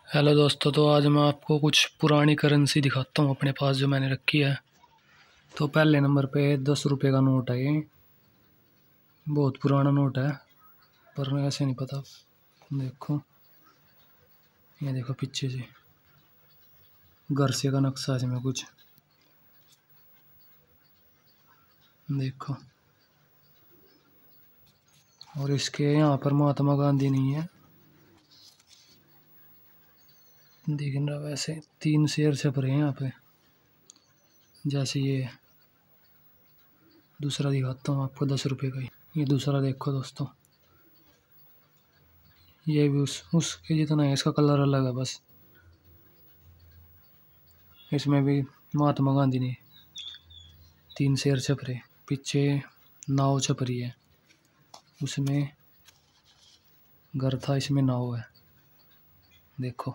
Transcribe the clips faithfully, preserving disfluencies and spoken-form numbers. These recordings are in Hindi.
हेलो दोस्तों, तो आज मैं आपको कुछ पुरानी करेंसी दिखाता हूँ अपने पास जो मैंने रखी है। तो पहले नंबर पे दस रुपये का नोट है। ये बहुत पुराना नोट है, पर ऐसे नहीं पता। देखो, ये देखो पीछे से गरसे का नक्शा है इसमें कुछ, देखो। और इसके यहाँ पर महात्मा गांधी नहीं है, देख रहा। वैसे तीन शेर छप रहे हैं यहाँ पे। जैसे ये दूसरा दिखाता हूँ आपको, दस रुपये का ही। ये दूसरा देखो दोस्तों, ये भी उस उसके जितना है, इसका कलर अलग है बस। इसमें भी महात्मा गांधी ने तीन शेर छप रहे, पीछे नाव छप रही है, उसमें घर था, इसमें नाव है। देखो,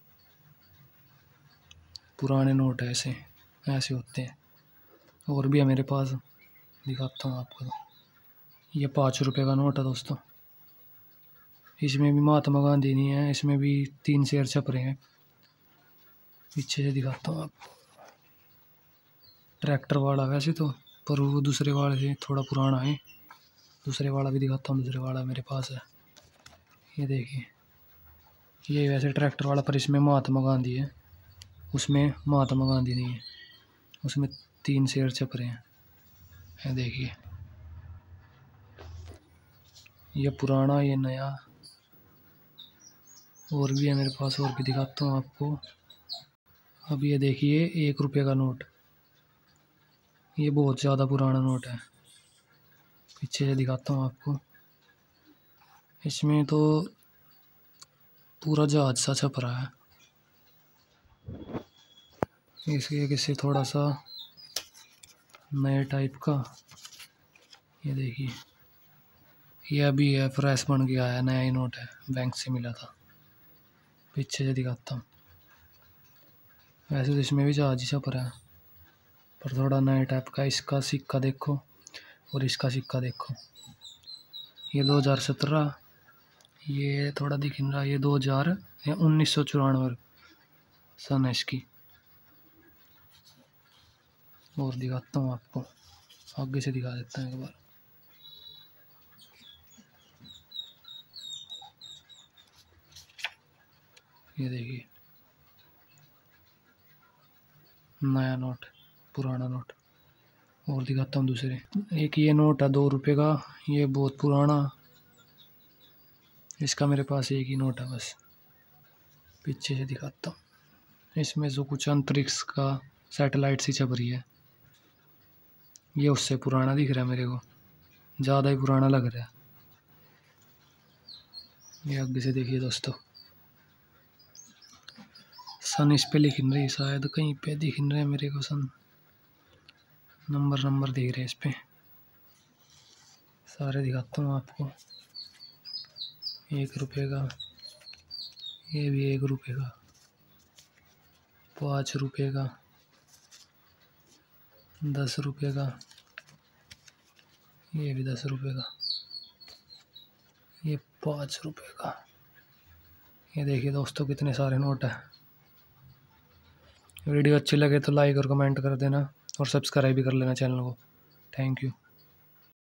पुराने नोट है, ऐसे ऐसे होते हैं। और भी है मेरे पास, दिखाता हूँ आपको। ये पाँच रुपये का नोट है दोस्तों, इसमें भी महात्मा गांधी नहीं है, इसमें भी तीन शेर छप रहे हैं। पीछे से दिखाता हूँ आपको, ट्रैक्टर वाला वैसे तो, पर वो दूसरे वाले से थोड़ा पुराना है। दूसरे वाला भी दिखाता हूँ, दूसरे वाला मेरे पास है। ये देखिए, ये वैसे ट्रैक्टर वाला, पर इसमें महात्मा गांधी है, उसमें महात्मा गांधी नहीं है, उसमें तीन शेर छप रहे हैं। ये देखिए, ये पुराना, ये नया। और भी है मेरे पास, और भी दिखाता हूँ आपको। अब ये देखिए, एक रुपये का नोट, ये बहुत ज़्यादा पुराना नोट है। पीछे से दिखाता हूँ आपको, इसमें तो पूरा जहाज सा छप रहा है। इसके किसी थोड़ा सा नए टाइप का। ये देखिए, ये अभी है, फ्रेश बन के आया, नया ही नोट है, बैंक से मिला था। पीछे से दिखाता हूँ, वैसे तो इसमें भी जहाज ही छप रहा है, पर थोड़ा नए टाइप का। इसका सिक्का देखो और इसका सिक्का देखो। ये दो हज़ार सत्रह, ये थोड़ा दिख नहीं रहा, ये दो हज़ार या उन्नीस सौ चौरानवे सन है इसकी। और दिखाता हूँ आपको, आगे से दिखा देता हूँ एक बार। ये देखिए, नया नोट, पुराना नोट। और दिखाता हूँ दूसरे, एक ये नोट है दो रुपये का, ये बहुत पुराना, इसका मेरे पास एक ही नोट है बस। पीछे से दिखाता हूँ, इसमें जो कुछ अंतरिक्ष का सैटेलाइट सी छप रही है। ये उससे पुराना दिख रहा है मेरे को, ज़्यादा ही पुराना लग रहा है। ये आगे से देखिए दोस्तों, सन इस पे लिख रही, शायद कहीं पे दिख रहे हैं मेरे को सन, नंबर नंबर दिख रहे हैं इस पे। सारे दिखाता हूँ आपको। एक रुपये का, ये भी एक रुपये का, पाँच रुपये का, दस रुपये का, ये भी दस रुपये का, ये पाँच रुपये का। ये देखिए दोस्तों, कितने सारे नोट हैं। वीडियो अच्छी लगे तो लाइक और कमेंट कर देना, और सब्सक्राइब भी कर लेना चैनल को। Thank you.